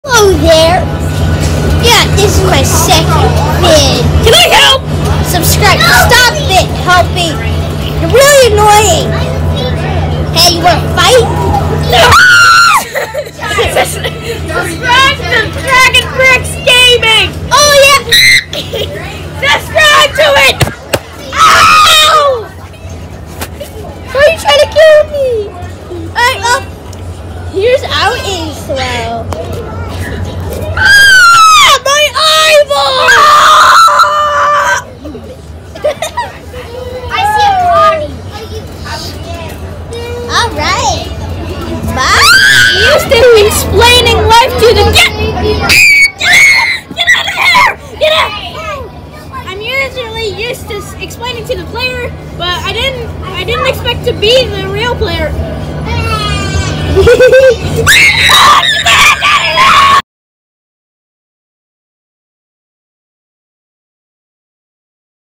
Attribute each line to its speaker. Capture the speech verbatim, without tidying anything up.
Speaker 1: Hello there. Yeah, this is my second vid. Can I help? Subscribe. Stop it, Helpy. You're really annoying. Hey, you wanna fight? No. Subscribe.